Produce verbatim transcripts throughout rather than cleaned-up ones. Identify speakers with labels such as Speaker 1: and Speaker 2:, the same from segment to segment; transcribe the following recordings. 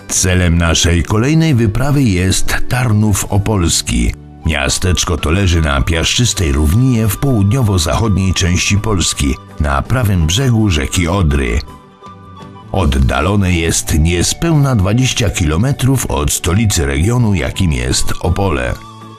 Speaker 1: Celem naszej kolejnej wyprawy jest Tarnów Opolski. Miasteczko to leży na piaszczystej równinie w południowo-zachodniej części Polski, na prawym brzegu rzeki Odry. Oddalone jest niespełna dwadzieścia kilometrów od stolicy regionu, jakim jest Opole.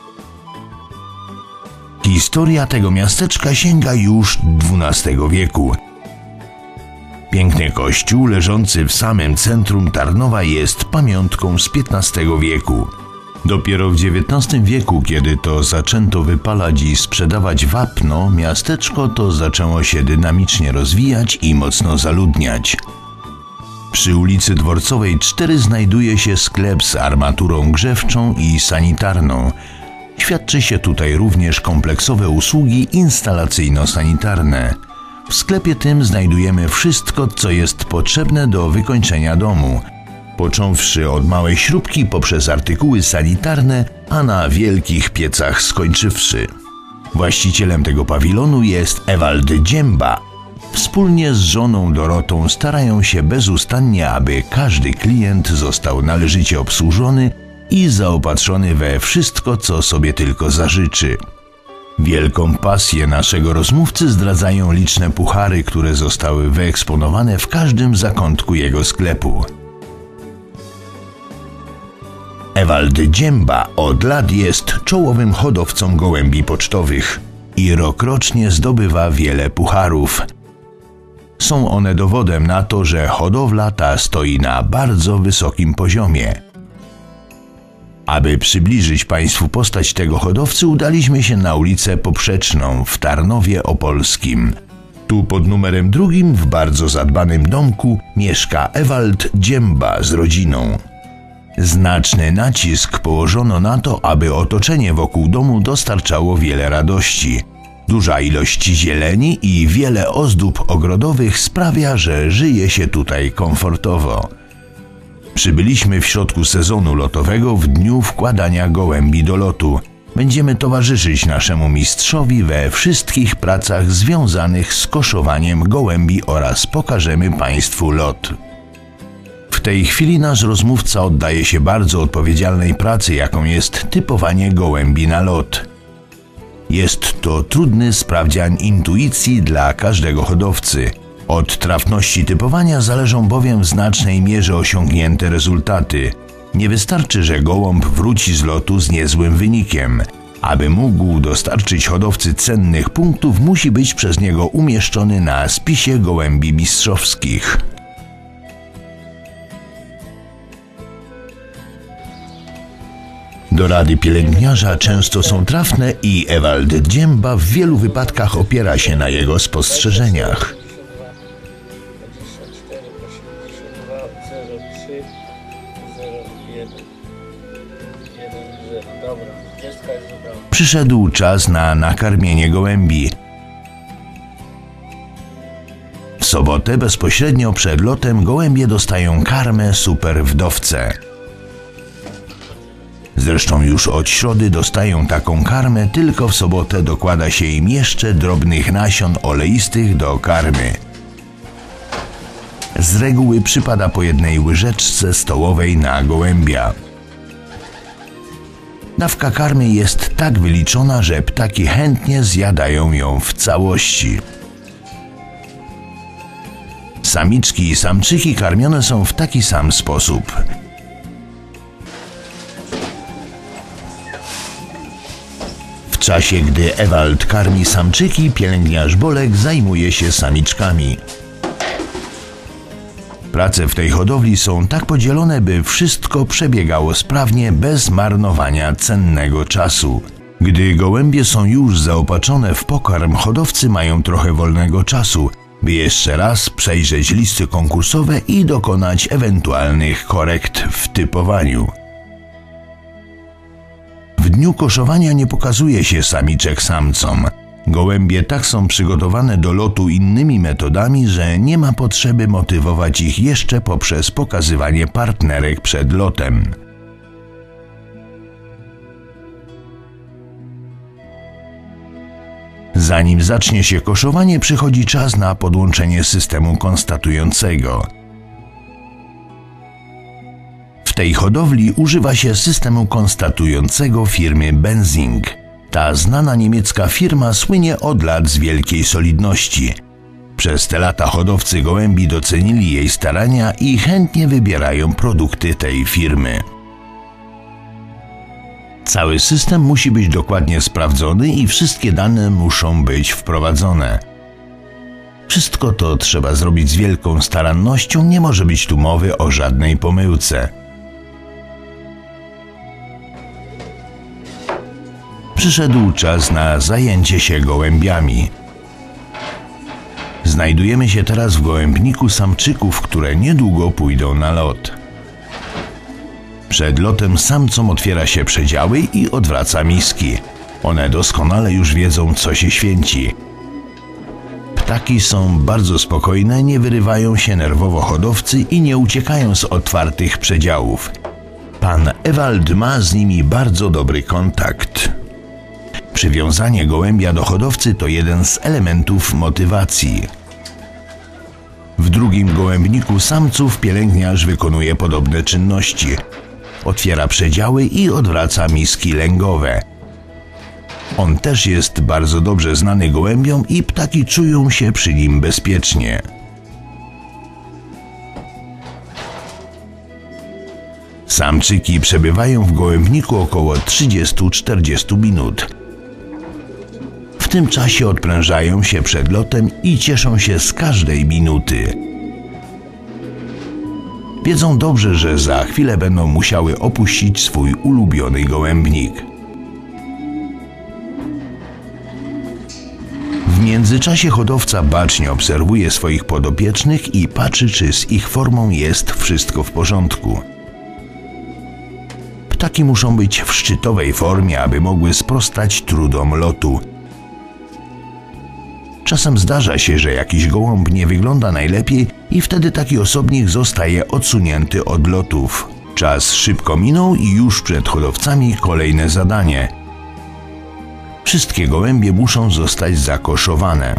Speaker 1: Historia tego miasteczka sięga już dwunastego wieku. Piękny kościół leżący w samym centrum Tarnowa jest pamiątką z piętnastego wieku. Dopiero w dziewiętnastym wieku, kiedy to zaczęto wypalać i sprzedawać wapno, miasteczko to zaczęło się dynamicznie rozwijać i mocno zaludniać. Przy ulicy Dworcowej cztery znajduje się sklep z armaturą grzewczą i sanitarną. Świadczy się tutaj również kompleksowe usługi instalacyjno-sanitarne. W sklepie tym znajdujemy wszystko, co jest potrzebne do wykończenia domu, począwszy od małej śrubki poprzez artykuły sanitarne, a na wielkich piecach skończywszy. Właścicielem tego pawilonu jest Ewald Dziemba. Wspólnie z żoną Dorotą starają się bezustannie, aby każdy klient został należycie obsłużony i zaopatrzony we wszystko, co sobie tylko zażyczy. Wielką pasję naszego rozmówcy zdradzają liczne puchary, które zostały wyeksponowane w każdym zakątku jego sklepu. Ewald Dziemba od lat jest czołowym hodowcą gołębi pocztowych i rokrocznie zdobywa wiele pucharów. Są one dowodem na to, że hodowla ta stoi na bardzo wysokim poziomie. Aby przybliżyć Państwu postać tego hodowcy, udaliśmy się na ulicę Poprzeczną w Tarnowie Opolskim. Tu pod numerem drugim w bardzo zadbanym domku mieszka Ewald Dziemba z rodziną. Znaczny nacisk położono na to, aby otoczenie wokół domu dostarczało wiele radości. Duża ilość zieleni i wiele ozdób ogrodowych sprawia, że żyje się tutaj komfortowo. Przybyliśmy w środku sezonu lotowego w dniu wkładania gołębi do lotu. Będziemy towarzyszyć naszemu mistrzowi we wszystkich pracach związanych z koszowaniem gołębi oraz pokażemy Państwu lot. W tej chwili nasz rozmówca oddaje się bardzo odpowiedzialnej pracy, jaką jest typowanie gołębi na lot. Jest to trudny sprawdzian intuicji dla każdego hodowcy. Od trafności typowania zależą bowiem w znacznej mierze osiągnięte rezultaty. Nie wystarczy, że gołąb wróci z lotu z niezłym wynikiem. Aby mógł dostarczyć hodowcy cennych punktów, musi być przez niego umieszczony na spisie gołębi mistrzowskich. Dorady pielęgniarza często są trafne i Ewald Dziemba w wielu wypadkach opiera się na jego spostrzeżeniach. Przyszedł czas na nakarmienie gołębi. W sobotę bezpośrednio przed lotem gołębie dostają karmę Super Wdowce. Zresztą już od środy dostają taką karmę, tylko w sobotę dokłada się im jeszcze drobnych nasion oleistych do karmy. Z reguły przypada po jednej łyżeczce stołowej na gołębia. Dawka karmy jest tak wyliczona, że ptaki chętnie zjadają ją w całości. Samiczki i samczyki karmione są w taki sam sposób. W czasie, gdy Ewald karmi samczyki, pielęgniarz Bolek zajmuje się samiczkami. Prace w tej hodowli są tak podzielone, by wszystko przebiegało sprawnie, bez marnowania cennego czasu. Gdy gołębie są już zaopatrzone w pokarm, hodowcy mają trochę wolnego czasu, by jeszcze raz przejrzeć listy konkursowe i dokonać ewentualnych korekt w typowaniu. W dniu koszowania nie pokazuje się samiczek samcom. Gołębie tak są przygotowane do lotu innymi metodami, że nie ma potrzeby motywować ich jeszcze poprzez pokazywanie partnerek przed lotem. Zanim zacznie się koszowanie, przychodzi czas na podłączenie systemu konstatującego. W tej hodowli używa się systemu konstatującego firmy Benzing. Ta znana niemiecka firma słynie od lat z wielkiej solidności. Przez te lata hodowcy gołębi docenili jej starania i chętnie wybierają produkty tej firmy. Cały system musi być dokładnie sprawdzony i wszystkie dane muszą być wprowadzone. Wszystko to trzeba zrobić z wielką starannością, nie może być tu mowy o żadnej pomyłce. Przyszedł czas na zajęcie się gołębiami. Znajdujemy się teraz w gołębniku samczyków, które niedługo pójdą na lot. Przed lotem samcom otwiera się przedziały i odwraca miski. One doskonale już wiedzą, co się święci. Ptaki są bardzo spokojne, nie wyrywają się nerwowo hodowcy i nie uciekają z otwartych przedziałów. Pan Ewald ma z nimi bardzo dobry kontakt. Przywiązanie gołębia do hodowcy to jeden z elementów motywacji. W drugim gołębniku samców pielęgniarz wykonuje podobne czynności. Otwiera przedziały i odwraca miski lęgowe. On też jest bardzo dobrze znany gołębiom i ptaki czują się przy nim bezpiecznie. Samczyki przebywają w gołębniku około trzydzieści do czterdziestu minut. W tym czasie odprężają się przed lotem i cieszą się z każdej minuty. Wiedzą dobrze, że za chwilę będą musiały opuścić swój ulubiony gołębnik. W międzyczasie hodowca bacznie obserwuje swoich podopiecznych i patrzy, czy z ich formą jest wszystko w porządku. Ptaki muszą być w szczytowej formie, aby mogły sprostać trudom lotu. Czasem zdarza się, że jakiś gołąb nie wygląda najlepiej i wtedy taki osobnik zostaje odsunięty od lotów. Czas szybko minął i już przed hodowcami kolejne zadanie. Wszystkie gołębie muszą zostać zakoszowane.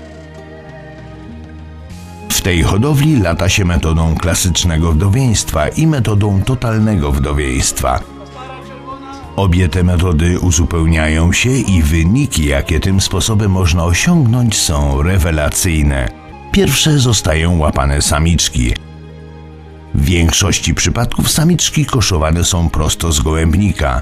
Speaker 1: W tej hodowli lata się metodą klasycznego wdowieństwa i metodą totalnego wdowieństwa. Obie te metody uzupełniają się i wyniki, jakie tym sposobem można osiągnąć, są rewelacyjne. Pierwsze zostają łapane samiczki. W większości przypadków samiczki koszowane są prosto z gołębnika.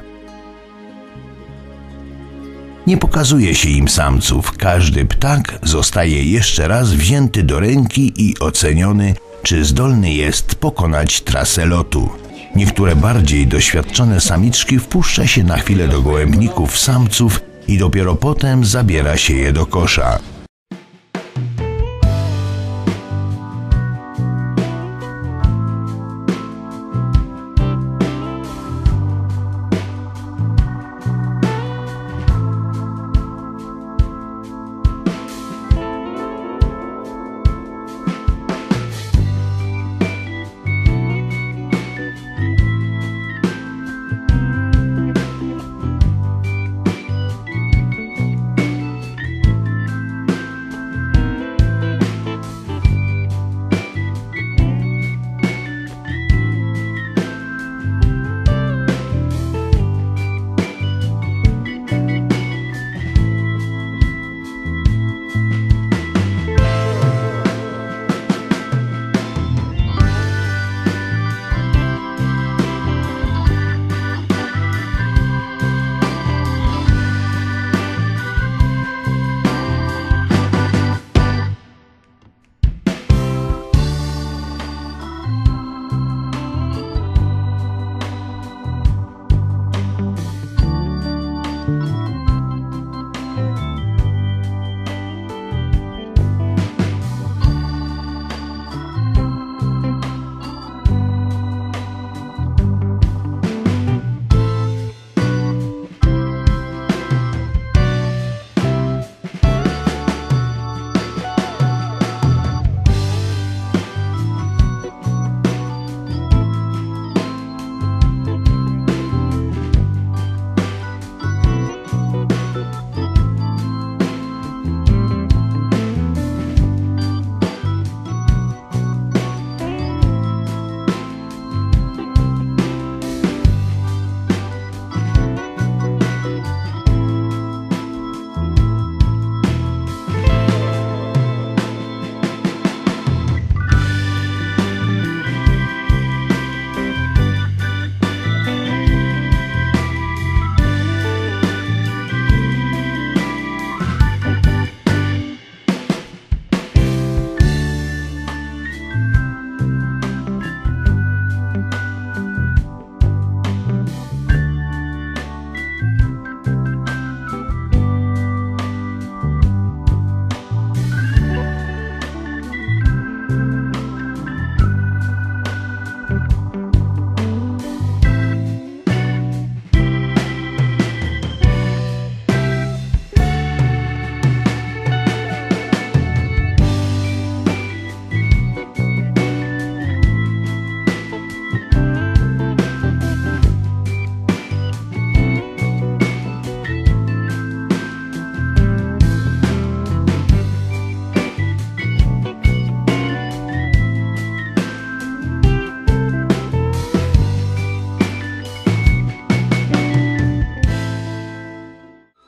Speaker 1: Nie pokazuje się im samców. Każdy ptak zostaje jeszcze raz wzięty do ręki i oceniony, czy zdolny jest pokonać trasę lotu. Niektóre bardziej doświadczone samiczki wpuszcza się na chwilę do gołębników samców i dopiero potem zabiera się je do kosza.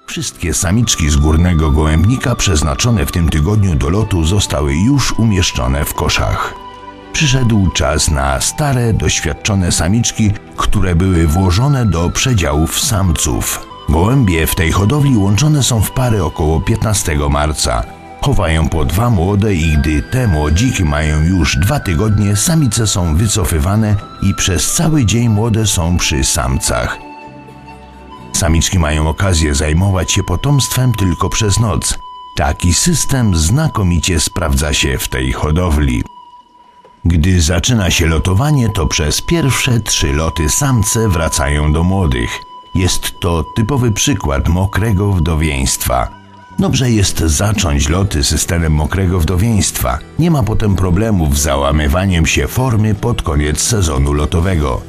Speaker 1: Wszystkie samiczki z górnego gołębnika przeznaczone w tym tygodniu do lotu zostały już umieszczone w koszach. Przyszedł czas na stare, doświadczone samiczki, które były włożone do przedziałów samców. Gołębie w tej hodowli łączone są w pary około piętnastego marca. Chowają po dwa młode i gdy te młodziki mają już dwa tygodnie, samice są wycofywane i przez cały dzień młode są przy samcach. Samiczki mają okazję zajmować się potomstwem tylko przez noc. Taki system znakomicie sprawdza się w tej hodowli. Gdy zaczyna się lotowanie, to przez pierwsze trzy loty samce wracają do młodych. Jest to typowy przykład mokrego wdowieństwa. Dobrze jest zacząć loty systemem mokrego wdowieństwa. Nie ma potem problemów z załamywaniem się formy pod koniec sezonu lotowego.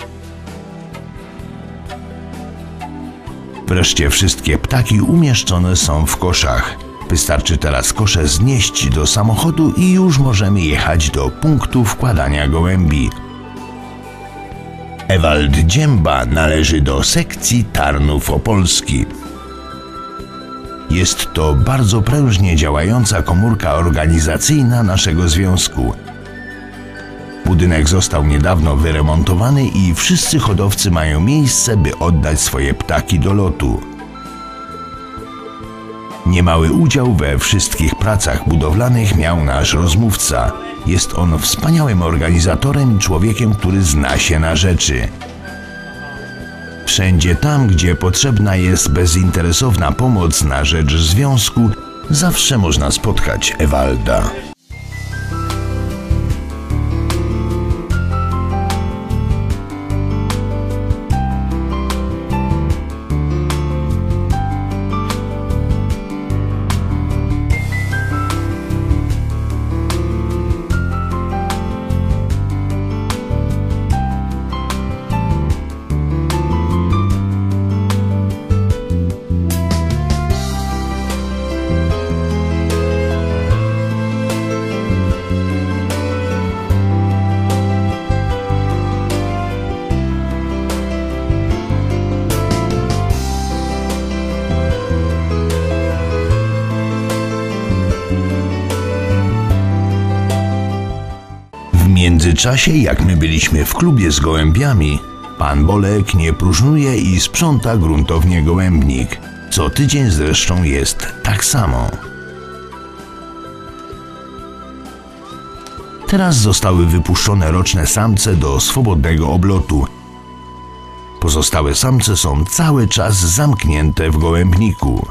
Speaker 1: Wreszcie wszystkie ptaki umieszczone są w koszach. Wystarczy teraz kosze znieść do samochodu i już możemy jechać do punktu wkładania gołębi. Ewald Dzięba należy do sekcji Tarnów Opolski. Jest to bardzo prężnie działająca komórka organizacyjna naszego związku. Budynek został niedawno wyremontowany i wszyscy hodowcy mają miejsce, by oddać swoje ptaki do lotu. Niemały udział we wszystkich pracach budowlanych miał nasz rozmówca. Jest on wspaniałym organizatorem i człowiekiem, który zna się na rzeczy. Wszędzie tam, gdzie potrzebna jest bezinteresowna pomoc na rzecz związku, zawsze można spotkać Ewalda. W międzyczasie, jak my byliśmy w klubie z gołębiami, pan Bolek nie próżnuje i sprząta gruntownie gołębnik. Co tydzień zresztą jest tak samo. Teraz zostały wypuszczone roczne samce do swobodnego oblotu. Pozostałe samce są cały czas zamknięte w gołębniku.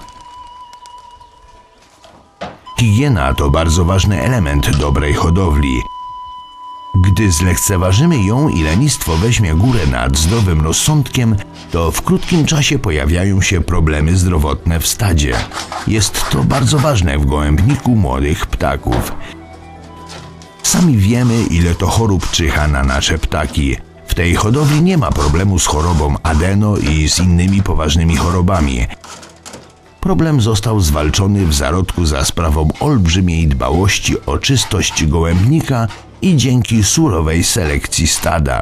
Speaker 1: Higiena to bardzo ważny element dobrej hodowli. Gdy zlekceważymy ją i lenistwo weźmie górę nad zdrowym rozsądkiem, to w krótkim czasie pojawiają się problemy zdrowotne w stadzie. Jest to bardzo ważne w gołębniku młodych ptaków. Sami wiemy, ile to chorób czyha na nasze ptaki. W tej hodowli nie ma problemu z chorobą adeno i z innymi poważnymi chorobami. Problem został zwalczony w zarodku za sprawą olbrzymiej dbałości o czystość gołębnika i dzięki surowej selekcji stada.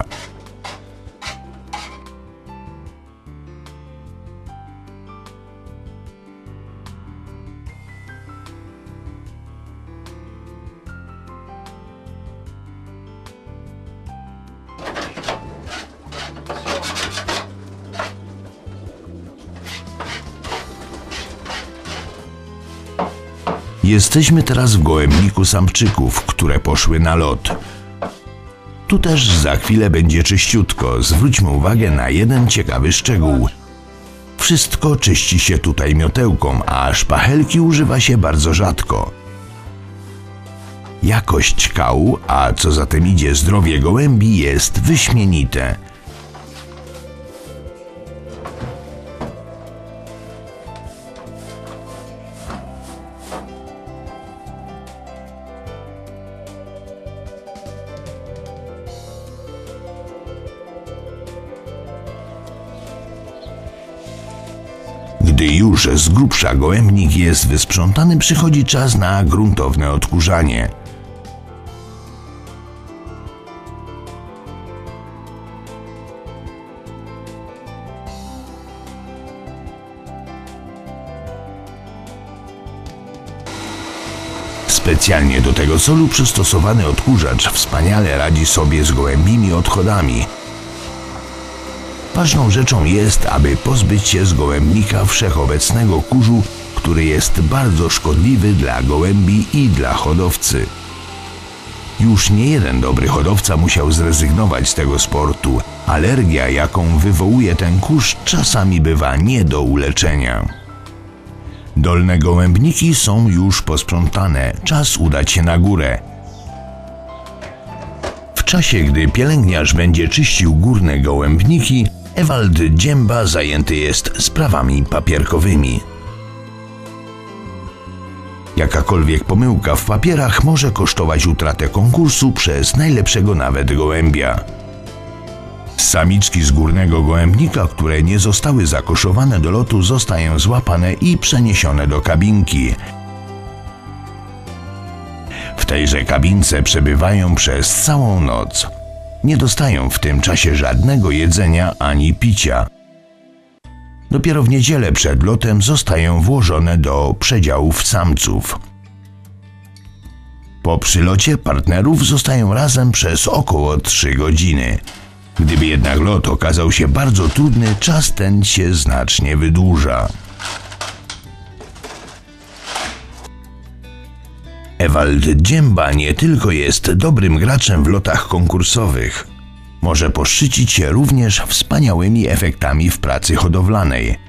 Speaker 1: Jesteśmy teraz w gołębniku samczyków, które poszły na lot. Tu też za chwilę będzie czyściutko. Zwróćmy uwagę na jeden ciekawy szczegół. Wszystko czyści się tutaj miotełką, a szpachelki używa się bardzo rzadko. Jakość kału, a co za tym idzie zdrowie gołębi, jest wyśmienite. Gdy już z grubsza gołębnik jest wysprzątany, przychodzi czas na gruntowne odkurzanie. Specjalnie do tego celu przystosowany odkurzacz wspaniale radzi sobie z gołębimi odchodami. Ważną rzeczą jest, aby pozbyć się z gołębnika wszechobecnego kurzu, który jest bardzo szkodliwy dla gołębi i dla hodowcy. Już nie jeden dobry hodowca musiał zrezygnować z tego sportu. Alergia, jaką wywołuje ten kurz, czasami bywa nie do uleczenia. Dolne gołębniki są już posprzątane, czas udać się na górę. W czasie, gdy pielęgniarz będzie czyścił górne gołębniki, Ewald Dzięba zajęty jest sprawami papierkowymi. Jakakolwiek pomyłka w papierach może kosztować utratę konkursu przez najlepszego nawet gołębia. Samiczki z górnego gołębnika, które nie zostały zakoszowane do lotu, zostają złapane i przeniesione do kabinki. W tejże kabince przebywają przez całą noc. Nie dostają w tym czasie żadnego jedzenia ani picia. Dopiero w niedzielę przed lotem zostają włożone do przedziałów samców. Po przylocie partnerów zostają razem przez około trzy godziny. Gdyby jednak lot okazał się bardzo trudny, czas ten się znacznie wydłuża. Ewald Dzięba nie tylko jest dobrym graczem w lotach konkursowych. Może poszczycić się również wspaniałymi efektami w pracy hodowlanej.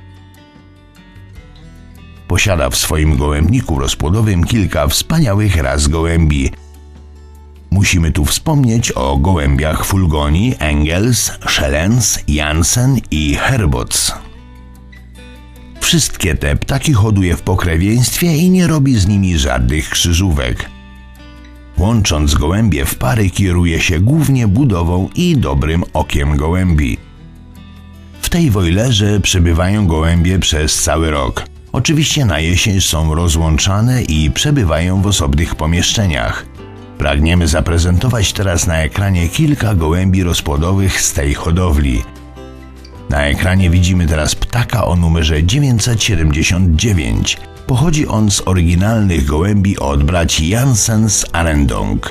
Speaker 1: Posiada w swoim gołębniku rozpłodowym kilka wspaniałych ras gołębi. Musimy tu wspomnieć o gołębiach Fulgonii, Engels, Schellens, Jansen i Herbots. Wszystkie te ptaki hoduje w pokrewieństwie i nie robi z nimi żadnych krzyżówek. Łącząc gołębie w pary, kieruje się głównie budową i dobrym okiem gołębi. W tej wojlerze przebywają gołębie przez cały rok. Oczywiście na jesień są rozłączane i przebywają w osobnych pomieszczeniach. Pragniemy zaprezentować teraz na ekranie kilka gołębi rozpłodowych z tej hodowli. Na ekranie widzimy teraz ptaka o numerze dziewięćset siedemdziesiąt dziewięć. Pochodzi on z oryginalnych gołębi od braci Jansen z Arendong.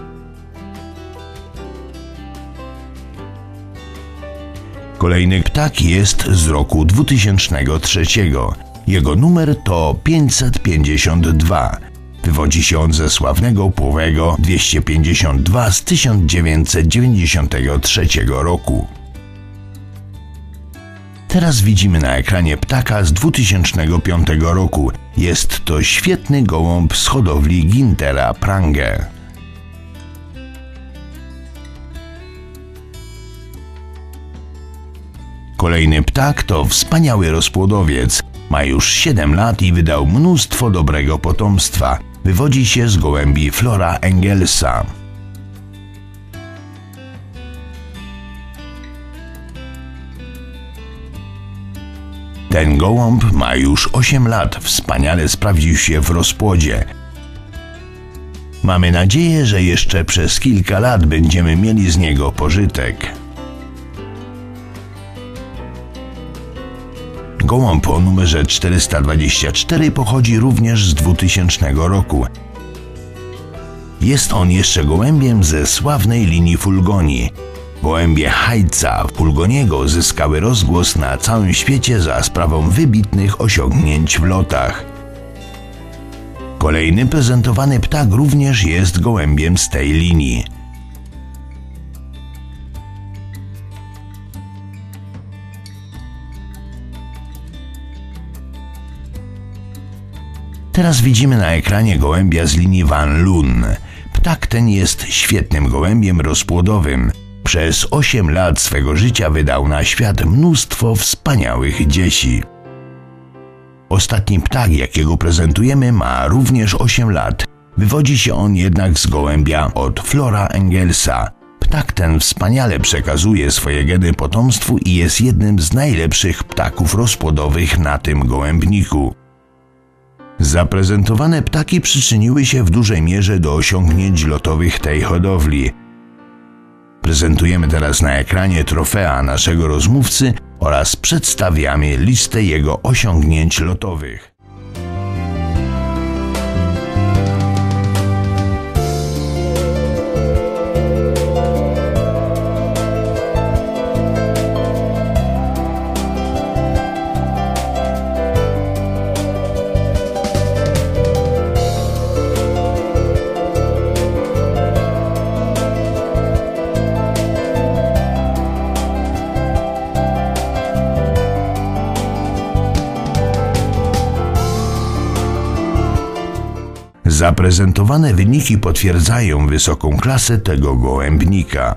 Speaker 1: Kolejny ptak jest z roku dwutysięcznego trzeciego. Jego numer to pięćset pięćdziesiąt dwa. Wywodzi się on ze sławnego płowego dwieście pięćdziesiąt dwa z tysiąc dziewięćset dziewięćdziesiątego trzeciego roku. Teraz widzimy na ekranie ptaka z dwutysięcznego piątego roku. Jest to świetny gołąb z hodowli Gintera Prange. Kolejny ptak to wspaniały rozpłodowiec. Ma już siedem lat i wydał mnóstwo dobrego potomstwa. Wywodzi się z gołębi Flora Engelsa. Ten gołąb ma już osiem lat, wspaniale sprawdził się w rozpłodzie. Mamy nadzieję, że jeszcze przez kilka lat będziemy mieli z niego pożytek. Gołąb o numerze czterysta dwadzieścia cztery pochodzi również z dwutysięcznego roku. Jest on jeszcze gołębiem ze sławnej linii Fulgonii. Gołębie Hajca Fulgoniego zyskały rozgłos na całym świecie za sprawą wybitnych osiągnięć w lotach. Kolejny prezentowany ptak również jest gołębiem z tej linii. Teraz widzimy na ekranie gołębia z linii Van Loon. Ptak ten jest świetnym gołębiem rozpłodowym. Przez osiem lat swego życia wydał na świat mnóstwo wspaniałych dzieci. Ostatni ptak, jakiego prezentujemy, ma również osiem lat. Wywodzi się on jednak z gołębia od Flora Engelsa. Ptak ten wspaniale przekazuje swoje geny potomstwu i jest jednym z najlepszych ptaków rozpłodowych na tym gołębniku. Zaprezentowane ptaki przyczyniły się w dużej mierze do osiągnięć lotowych tej hodowli. Prezentujemy teraz na ekranie trofea naszego rozmówcy oraz przedstawiamy listę jego osiągnięć lotowych. Zaprezentowane wyniki potwierdzają wysoką klasę tego gołębnika.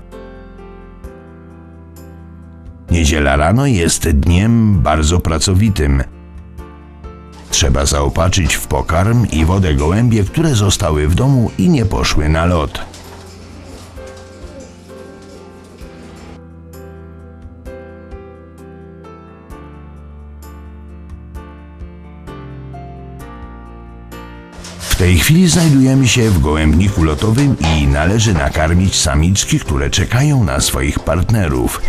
Speaker 1: Niedziela rano jest dniem bardzo pracowitym. Trzeba zaopatrzyć w pokarm i wodę gołębie, które zostały w domu i nie poszły na lot. W tej chwili znajdujemy się w gołębniku lotowym i należy nakarmić samiczki, które czekają na swoich partnerów.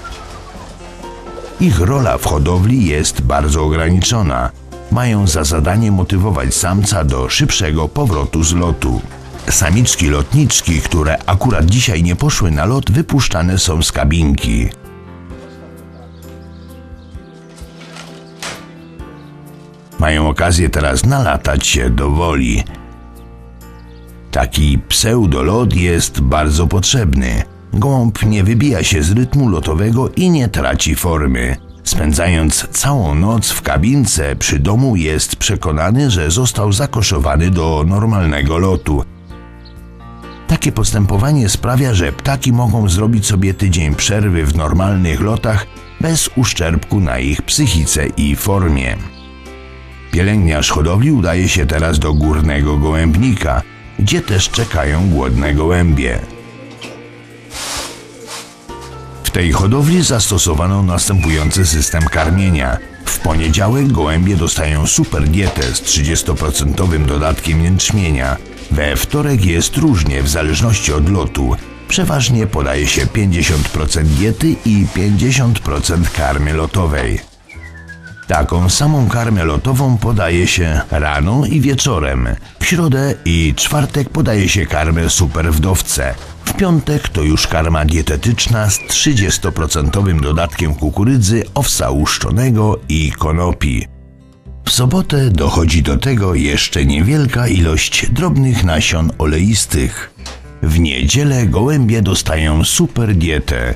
Speaker 1: Ich rola w hodowli jest bardzo ograniczona. Mają za zadanie motywować samca do szybszego powrotu z lotu. Samiczki lotniczki, które akurat dzisiaj nie poszły na lot, wypuszczane są z kabinki. Mają okazję teraz nalatać się do woli. Taki pseudolot jest bardzo potrzebny. Gołąb nie wybija się z rytmu lotowego i nie traci formy. Spędzając całą noc w kabince przy domu jest przekonany, że został zakoszowany do normalnego lotu. Takie postępowanie sprawia, że ptaki mogą zrobić sobie tydzień przerwy w normalnych lotach bez uszczerbku na ich psychice i formie. Pielęgniarz hodowli udaje się teraz do górnego gołębnika, gdzie też czekają głodne gołębie. W tej hodowli zastosowano następujący system karmienia. W poniedziałek gołębie dostają super dietę z trzydziestoprocentowym dodatkiem jęczmienia. We wtorek jest różnie w zależności od lotu. Przeważnie podaje się pięćdziesiąt procent diety i pięćdziesiąt procent karmy lotowej. Taką samą karmę lotową podaje się rano i wieczorem. W środę i czwartek podaje się karmę super wdowce. W piątek to już karma dietetyczna z trzydziestoprocentowym dodatkiem kukurydzy, owsa łuszczonego i konopi. W sobotę dochodzi do tego jeszcze niewielka ilość drobnych nasion oleistych. W niedzielę gołębie dostają super dietę.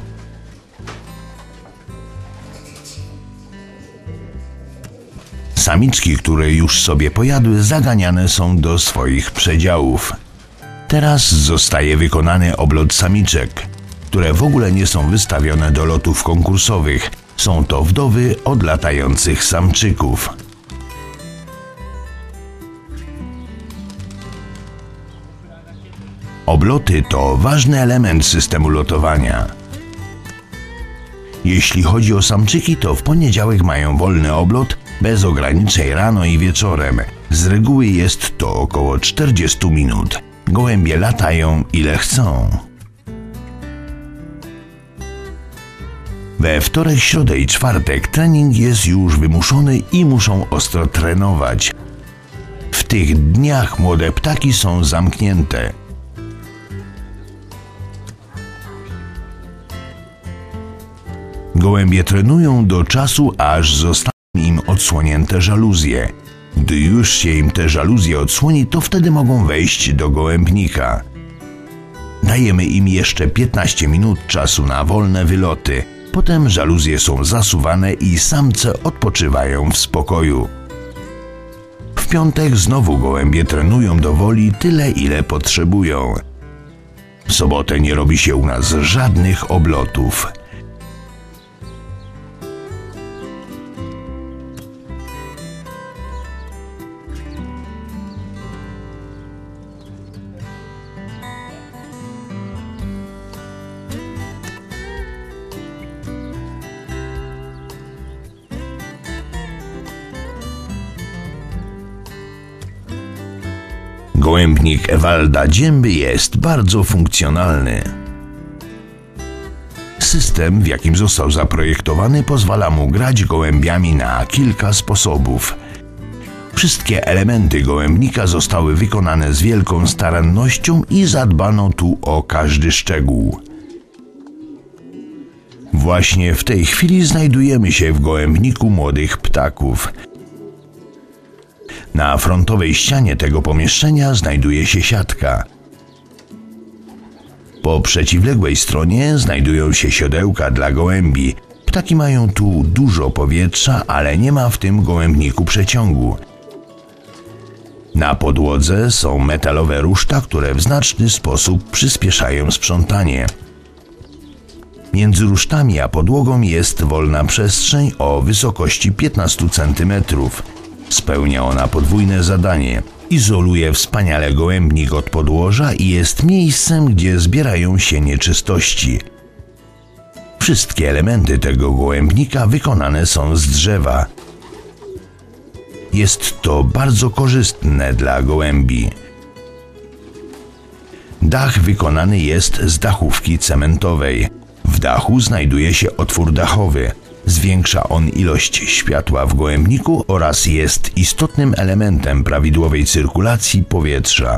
Speaker 1: Samiczki, które już sobie pojadły, zaganiane są do swoich przedziałów. Teraz zostaje wykonany oblot samiczek, które w ogóle nie są wystawione do lotów konkursowych. Są to wdowy od latających samczyków. Obloty to ważny element systemu lotowania. Jeśli chodzi o samczyki, to w poniedziałek mają wolny oblot bez ograniczeń rano i wieczorem. Z reguły jest to około czterdzieści minut. Gołębie latają ile chcą. We wtorek, środę i czwartek trening jest już wymuszony i muszą ostro trenować. W tych dniach młode ptaki są zamknięte. Gołębie trenują do czasu, aż zostaną im odsłonięte żaluzje. Gdy już się im te żaluzje odsłoni, to wtedy mogą wejść do gołębnika. Dajemy im jeszcze piętnaście minut czasu na wolne wyloty. Potem żaluzje są zasuwane i samce odpoczywają w spokoju. W piątek znowu gołębie trenują do woli tyle, ile potrzebują. W sobotę nie robi się u nas żadnych oblotów. Gołębnik Ewalda Dzięby jest bardzo funkcjonalny. System, w jakim został zaprojektowany, pozwala mu grać gołębiami na kilka sposobów. Wszystkie elementy gołębnika zostały wykonane z wielką starannością i zadbano tu o każdy szczegół. Właśnie w tej chwili znajdujemy się w gołębniku młodych ptaków. Na frontowej ścianie tego pomieszczenia znajduje się siatka. Po przeciwległej stronie znajdują się siodełka dla gołębi. Ptaki mają tu dużo powietrza, ale nie ma w tym gołębniku przeciągu. Na podłodze są metalowe ruszta, które w znaczny sposób przyspieszają sprzątanie. Między rusztami a podłogą jest wolna przestrzeń o wysokości piętnaście centymetrów. Spełnia ona podwójne zadanie. Izoluje wspaniale gołębnik od podłoża i jest miejscem, gdzie zbierają się nieczystości. Wszystkie elementy tego gołębnika wykonane są z drzewa. Jest to bardzo korzystne dla gołębi. Dach wykonany jest z dachówki cementowej. W dachu znajduje się otwór dachowy. Zwiększa on ilość światła w gołębniku oraz jest istotnym elementem prawidłowej cyrkulacji powietrza.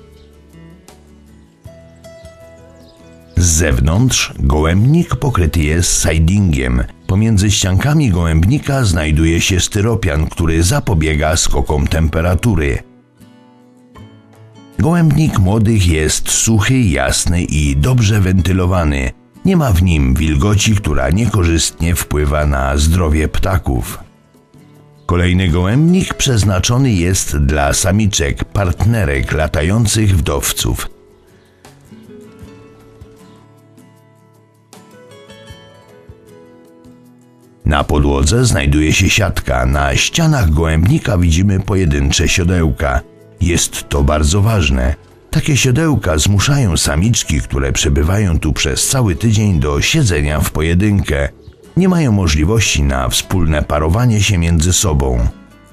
Speaker 1: Z zewnątrz gołębnik pokryty jest sidingiem. Pomiędzy ściankami gołębnika znajduje się styropian, który zapobiega skokom temperatury. Gołębnik młodych jest suchy, jasny i dobrze wentylowany. Nie ma w nim wilgoci, która niekorzystnie wpływa na zdrowie ptaków. Kolejny gołębnik przeznaczony jest dla samiczek, partnerek latających wdowców. Na podłodze znajduje się siatka. Na ścianach gołębnika widzimy pojedyncze siodełka. Jest to bardzo ważne. Takie siodełka zmuszają samiczki, które przebywają tu przez cały tydzień, do siedzenia w pojedynkę. Nie mają możliwości na wspólne parowanie się między sobą.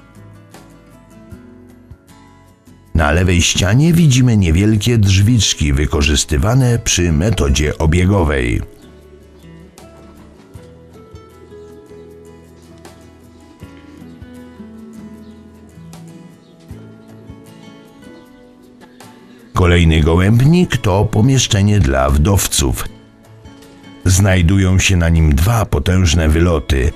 Speaker 1: Na lewej ścianie widzimy niewielkie drzwiczki wykorzystywane przy metodzie obiegowej. Kolejny gołębnik to pomieszczenie dla wdowców. Znajdują się na nim dwa potężne wyloty.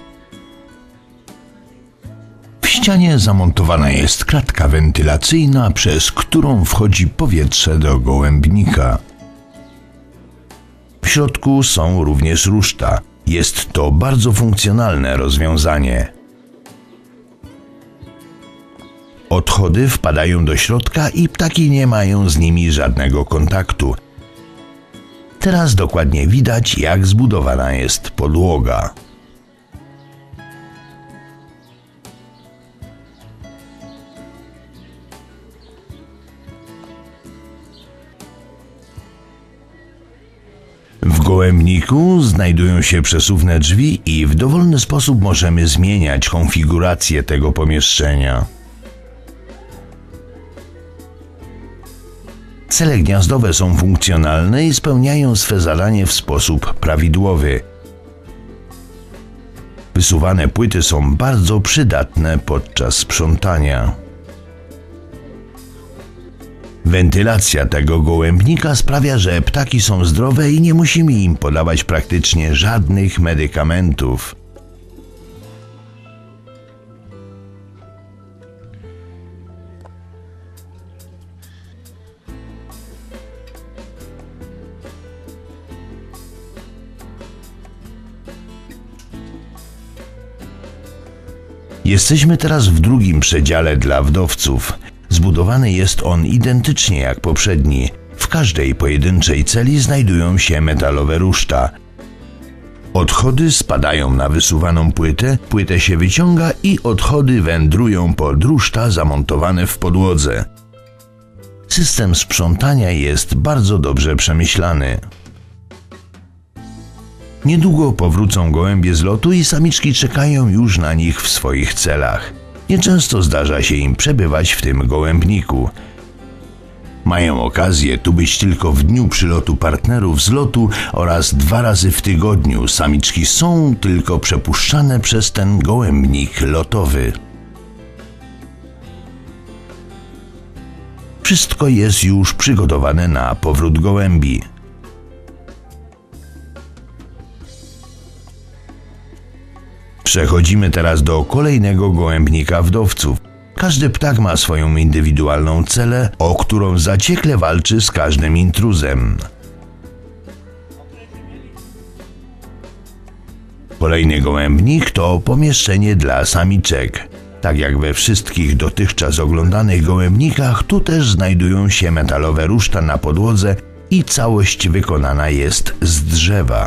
Speaker 1: W ścianie zamontowana jest klatka wentylacyjna, przez którą wchodzi powietrze do gołębnika. W środku są również ruszta. Jest to bardzo funkcjonalne rozwiązanie. Odchody wpadają do środka i ptaki nie mają z nimi żadnego kontaktu. Teraz dokładnie widać, jak zbudowana jest podłoga. W gołębniku znajdują się przesuwne drzwi i w dowolny sposób możemy zmieniać konfigurację tego pomieszczenia. Cele gniazdowe są funkcjonalne i spełniają swe zadanie w sposób prawidłowy. Wysuwane płyty są bardzo przydatne podczas sprzątania. Wentylacja tego gołębnika sprawia, że ptaki są zdrowe i nie musimy im podawać praktycznie żadnych medykamentów. Jesteśmy teraz w drugim przedziale dla wdowców. Zbudowany jest on identycznie jak poprzedni. W każdej pojedynczej celi znajdują się metalowe ruszta. Odchody spadają na wysuwaną płytę, płytę się wyciąga i odchody wędrują pod ruszta zamontowane w podłodze. System sprzątania jest bardzo dobrze przemyślany. Niedługo powrócą gołębie z lotu i samiczki czekają już na nich w swoich celach. Nieczęsto zdarza się im przebywać w tym gołębniku. Mają okazję tu być tylko w dniu przylotu partnerów z lotu oraz dwa razy w tygodniu. Samiczki są tylko przepuszczane przez ten gołębnik lotowy. Wszystko jest już przygotowane na powrót gołębi. Przechodzimy teraz do kolejnego gołębnika wdowców. Każdy ptak ma swoją indywidualną celę, o którą zaciekle walczy z każdym intruzem. Kolejny gołębnik to pomieszczenie dla samiczek. Tak jak we wszystkich dotychczas oglądanych gołębnikach, tu też znajdują się metalowe ruszta na podłodze i całość wykonana jest z drzewa.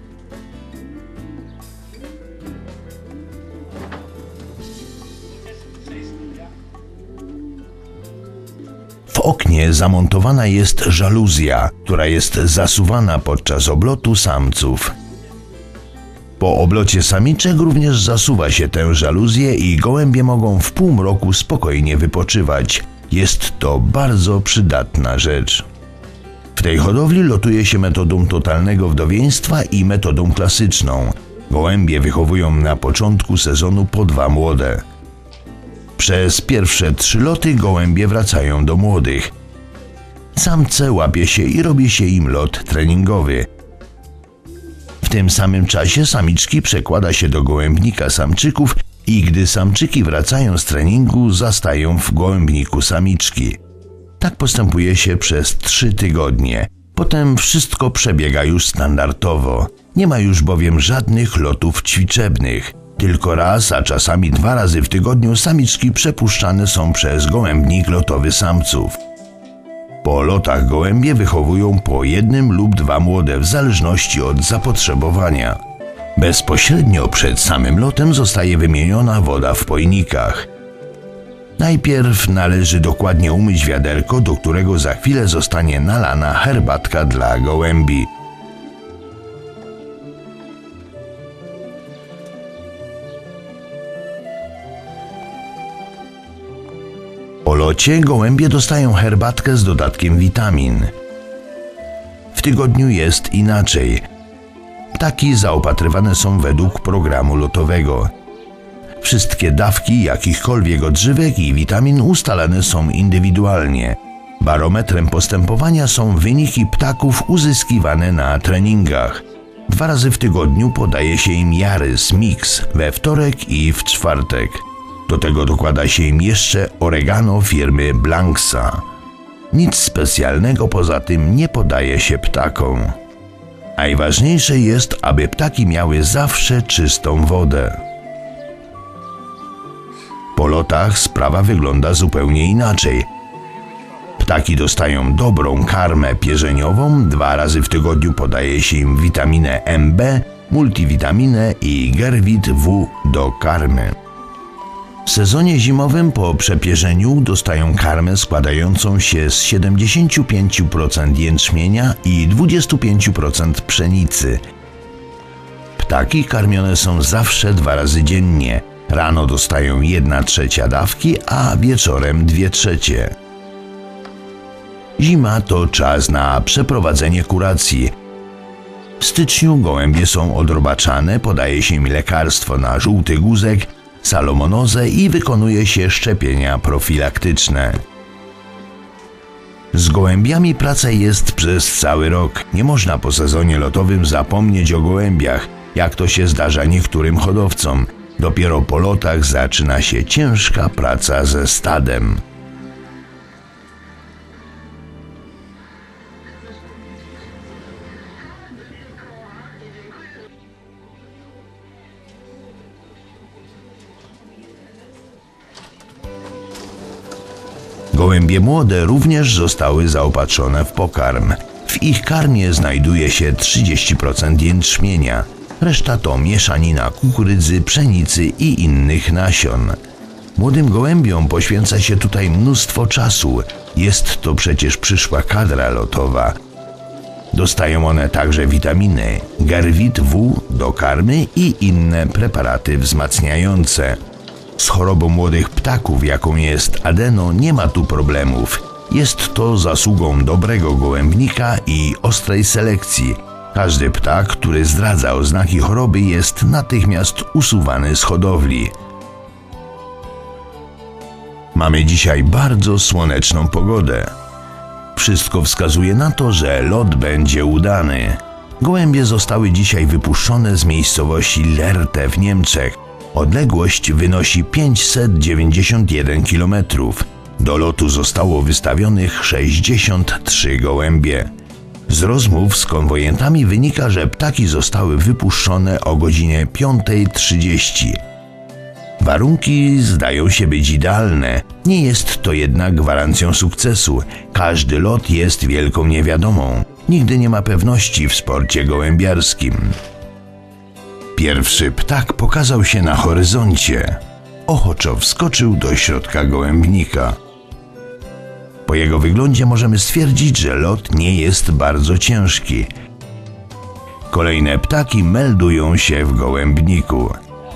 Speaker 1: W oknie zamontowana jest żaluzja, która jest zasuwana podczas oblotu samców. Po oblocie samiczek również zasuwa się tę żaluzję i gołębie mogą w półmroku spokojnie wypoczywać. Jest to bardzo przydatna rzecz. W tej hodowli lotuje się metodą totalnego wdowieństwa i metodą klasyczną. Gołębie wychowują na początku sezonu po dwa młode. Przez pierwsze trzy loty gołębie wracają do młodych. Samce łapie się i robi się im lot treningowy. W tym samym czasie samiczki przekłada się do gołębnika samczyków i gdy samczyki wracają z treningu, zastają w gołębniku samiczki. Tak postępuje się przez trzy tygodnie. Potem wszystko przebiega już standardowo. Nie ma już bowiem żadnych lotów ćwiczebnych. Tylko raz, a czasami dwa razy w tygodniu samiczki przepuszczane są przez gołębnik lotowy samców. Po lotach gołębie wychowują po jednym lub dwa młode w zależności od zapotrzebowania. Bezpośrednio przed samym lotem zostaje wymieniona woda w pojnikach. Najpierw należy dokładnie umyć wiaderko, do którego za chwilę zostanie nalana herbatka dla gołębi. Po locie gołębie dostają herbatkę z dodatkiem witamin. W tygodniu jest inaczej. Ptaki zaopatrywane są według programu lotowego. Wszystkie dawki jakichkolwiek odżywek i witamin ustalane są indywidualnie. Barometrem postępowania są wyniki ptaków uzyskiwane na treningach. Dwa razy w tygodniu podaje się im Jarys Mix we wtorek i w czwartek. Do tego dokłada się im jeszcze oregano firmy Blanksa. Nic specjalnego poza tym nie podaje się ptakom. Najważniejsze jest, aby ptaki miały zawsze czystą wodę. Po lotach sprawa wygląda zupełnie inaczej. Ptaki dostają dobrą karmę pierzeniową, dwa razy w tygodniu podaje się im witaminę M B, multivitaminę i Gervit W do karmy. W sezonie zimowym po przepierzeniu dostają karmę składającą się z siedemdziesiąt pięć procent jęczmienia i dwadzieścia pięć procent pszenicy. Ptaki karmione są zawsze dwa razy dziennie. Rano dostają jedna trzecia dawki, a wieczorem dwie trzecie. Zima to czas na przeprowadzenie kuracji. W styczniu gołębie są odrobaczane, podaje się im lekarstwo na żółty guzek, salomonozę i wykonuje się szczepienia profilaktyczne. Z gołębiami praca jest przez cały rok. Nie można po sezonie lotowym zapomnieć o gołębiach, jak to się zdarza niektórym hodowcom. Dopiero po lotach zaczyna się ciężka praca ze stadem. Gołębie młode również zostały zaopatrzone w pokarm. W ich karmie znajduje się trzydzieści procent jęczmienia. Reszta to mieszanina kukurydzy, pszenicy i innych nasion. Młodym gołębiom poświęca się tutaj mnóstwo czasu. Jest to przecież przyszła kadra lotowa. Dostają one także witaminy, Gervit W do karmy i inne preparaty wzmacniające. Z chorobą młodych ptaków, jaką jest adeno, nie ma tu problemów. Jest to zasługą dobrego gołębnika i ostrej selekcji. Każdy ptak, który zdradza oznaki choroby, jest natychmiast usuwany z hodowli. Mamy dzisiaj bardzo słoneczną pogodę. Wszystko wskazuje na to, że lot będzie udany. Gołębie zostały dzisiaj wypuszczone z miejscowości Lehrte w Niemczech. Odległość wynosi pięćset dziewięćdziesiąt jeden kilometrów. Do lotu zostało wystawionych sześćdziesiąt trzy gołębie. Z rozmów z konwojentami wynika, że ptaki zostały wypuszczone o godzinie piątej trzydzieści. Warunki zdają się być idealne. Nie jest to jednak gwarancją sukcesu. Każdy lot jest wielką niewiadomą. Nigdy nie ma pewności w sporcie gołębiarskim. Pierwszy ptak pokazał się na horyzoncie. Ochoczo wskoczył do środka gołębnika. Po jego wyglądzie możemy stwierdzić, że lot nie jest bardzo ciężki. Kolejne ptaki meldują się w gołębniku.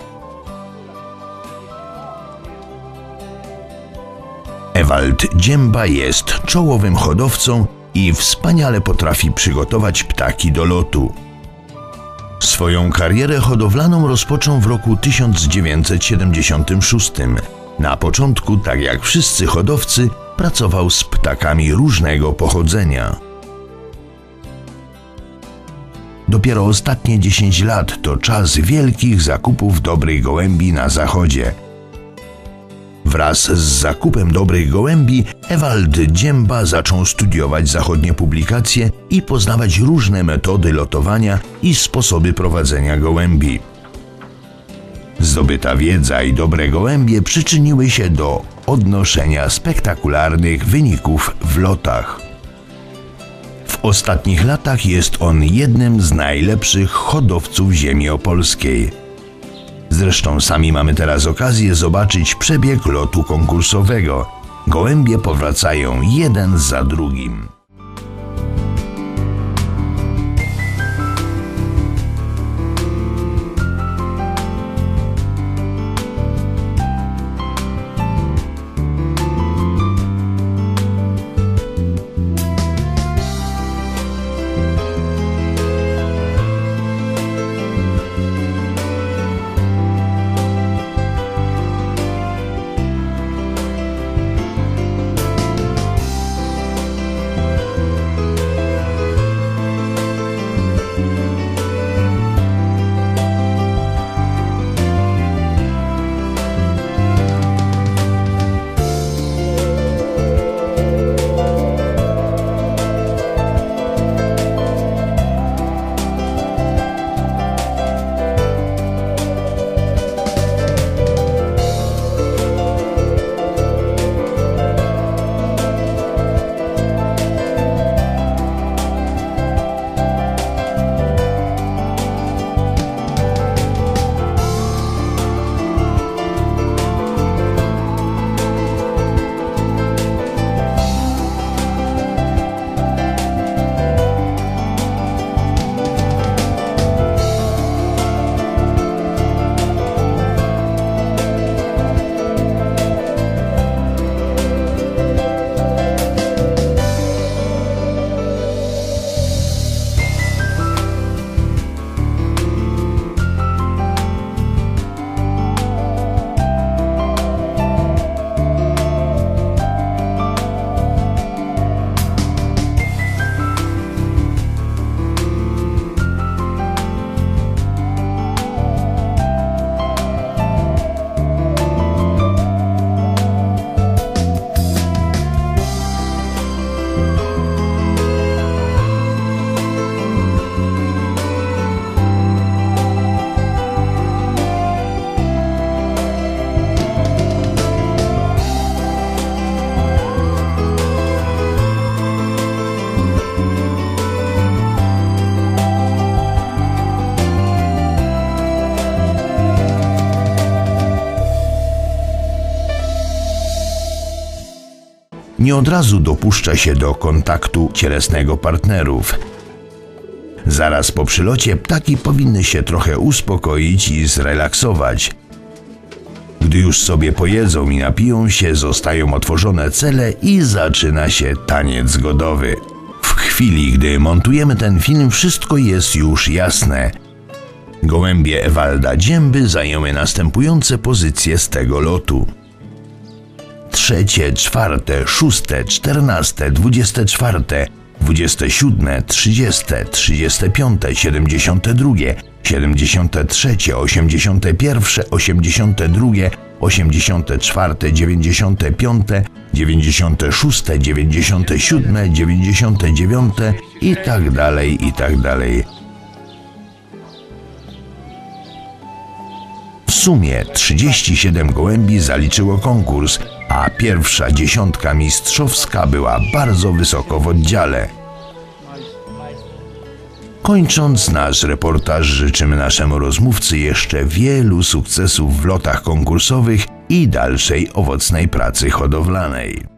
Speaker 1: Ewald Dziemba jest czołowym hodowcą i wspaniale potrafi przygotować ptaki do lotu. Swoją karierę hodowlaną rozpoczął w roku tysiąc dziewięćset siedemdziesiątym szóstym. Na początku, tak jak wszyscy hodowcy, pracował z ptakami różnego pochodzenia. Dopiero ostatnie dziesięć lat to czas wielkich zakupów dobrych gołębi na zachodzie. Wraz z zakupem dobrych gołębi Ewald Dziemba zaczął studiować zachodnie publikacje i poznawać różne metody lotowania i sposoby prowadzenia gołębi. Zdobyta wiedza i dobre gołębie przyczyniły się do odnoszenia spektakularnych wyników w lotach. W ostatnich latach jest on jednym z najlepszych hodowców ziemi opolskiej. Zresztą sami mamy teraz okazję zobaczyć przebieg lotu konkursowego. Gołębie powracają jeden za drugim. Nie od razu dopuszcza się do kontaktu cielesnego partnerów. Zaraz po przylocie ptaki powinny się trochę uspokoić i zrelaksować. Gdy już sobie pojedzą i napiją się, zostają otworzone cele i zaczyna się taniec godowy. W chwili, gdy montujemy ten film, wszystko jest już jasne. Gołębie Ewalda Dziemby zajęły następujące pozycje z tego lotu. Trzecie, czwarte, szóste, czternaste, dwudzieste czwarte, dwudzieste siódme, trzydzieste, trzydzieste piąte, siedemdziesiąte drugie, siedemdziesiąte trzecie, osiemdziesiąte pierwsze, osiemdziesiąte drugie, osiemdziesiąte czwarte, dziewięćdziesiąte piąte, dziewięćdziesiąte szóste, dziewięćdziesiąte siódme, dziewięćdziesiąte dziewiąte i tak dalej, i tak dalej. W sumie trzydzieści siedem gołębi zaliczyło konkurs, a pierwsza dziesiątka mistrzowska była bardzo wysoko w oddziale. Kończąc nasz reportaż, życzymy naszemu rozmówcy jeszcze wielu sukcesów w lotach konkursowych i dalszej owocnej pracy hodowlanej.